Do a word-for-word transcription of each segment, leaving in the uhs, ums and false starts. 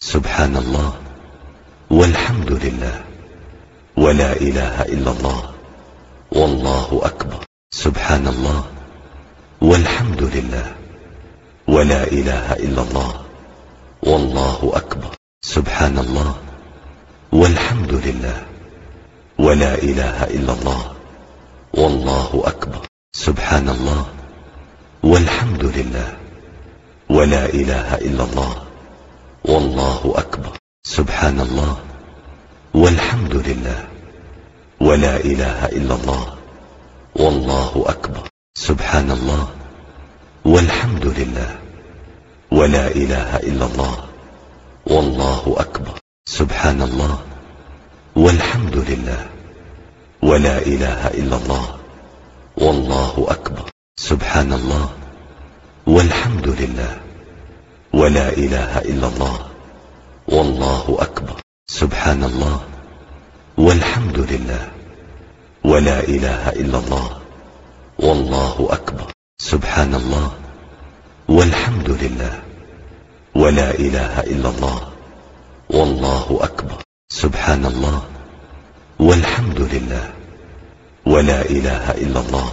سبحان الله والحمد لله ولا إله إلا الله والله أكبر. سبحان الله والحمد لله ولا إله إلا الله والله أكبر. سبحان الله والحمد لله ولا إله إلا الله والله أكبر. سبحان الله والحمد لله ولا إله إلا الله والله أكبر. سبحان الله والحمد لله ولا إله إلا الله والله أكبر. سبحان الله والحمد لله ولا إله إلا الله والله أكبر. سبحان الله والحمد لله ولا إله إلا الله والله أكبر. سبحان الله والحمد لله ولا إله إلا الله والله أكبر. سبحان الله والحمد لله ولا إله إلا الله والله أكبر. سبحان الله والحمد لله ولا إله إلا الله والله أكبر. سبحان الله والحمد لله ولا إله إلا الله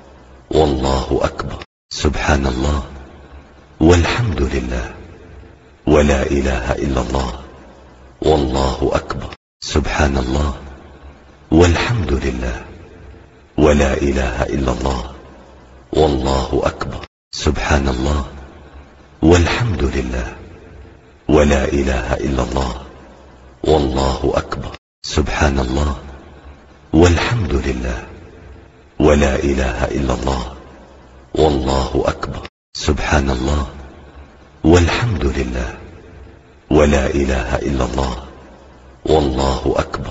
والله أكبر. سبحان الله والحمد لله ولا إله إلا الله والله أكبر. سبحان الله والحمد لله ولا إله إلا الله والله أكبر. سبحان الله والحمد لله ولا إله إلا الله والله أكبر. سبحان الله والحمد لله ولا إله إلا الله والله أكبر. سبحان الله والحمد لله ولا إله إلا الله والله أكبر.